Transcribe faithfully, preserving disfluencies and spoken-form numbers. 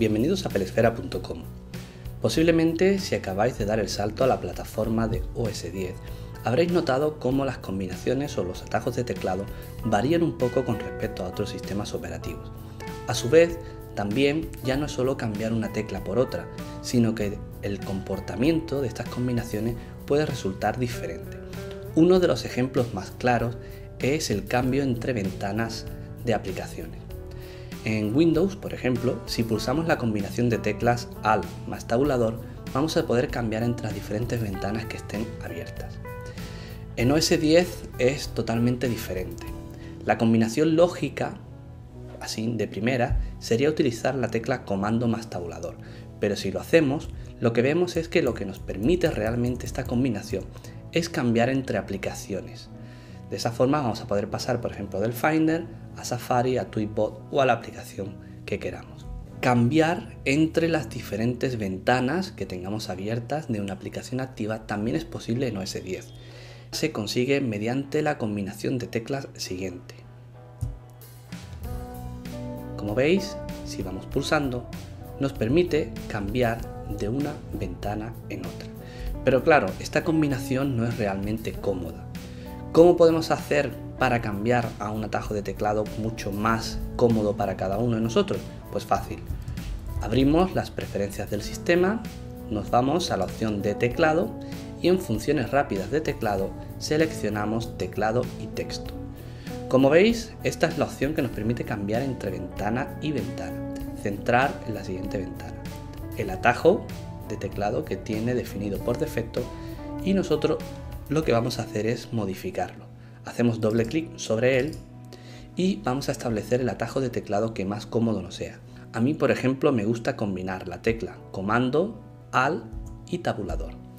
bienvenidos a pelesfera punto com. Posiblemente si acabáis de dar el salto a la plataforma de O S diez, habréis notado cómo las combinaciones o los atajos de teclado varían un poco con respecto a otros sistemas operativos. A su vez, también ya no es solo cambiar una tecla por otra, sino que el comportamiento de estas combinaciones puede resultar diferente. Uno de los ejemplos más claros es el cambio entre ventanas de aplicaciones. En Windows, por ejemplo, si pulsamos la combinación de teclas Alt más tabulador, vamos a poder cambiar entre las diferentes ventanas que estén abiertas. En O S diez es totalmente diferente. La combinación lógica, así de primera, sería utilizar la tecla Comando más tabulador, pero si lo hacemos, lo que vemos es que lo que nos permite realmente esta combinación es cambiar entre aplicaciones. De esa forma vamos a poder pasar, por ejemplo, del Finder a Safari, a Tweetbot o a la aplicación que queramos. Cambiar entre las diferentes ventanas que tengamos abiertas de una aplicación activa también es posible en O S diez. Se consigue mediante la combinación de teclas siguiente. Como veis, si vamos pulsando, nos permite cambiar de una ventana en otra. Pero claro, esta combinación no es realmente cómoda. ¿Cómo podemos hacer para cambiar a un atajo de teclado mucho más cómodo para cada uno de nosotros? Pues fácil. Abrimos las preferencias del sistema, nos vamos a la opción de teclado y en funciones rápidas de teclado seleccionamos teclado y texto. Como veis, esta es la opción que nos permite cambiar entre ventana y ventana. Centrar en la siguiente ventana. El atajo de teclado que tiene definido por defecto y nosotros lo que vamos a hacer es modificarlo. Hacemos doble clic sobre él y vamos a establecer el atajo de teclado que más cómodo nos sea. A mí, por ejemplo, me gusta combinar la tecla Comando, Alt y tabulador.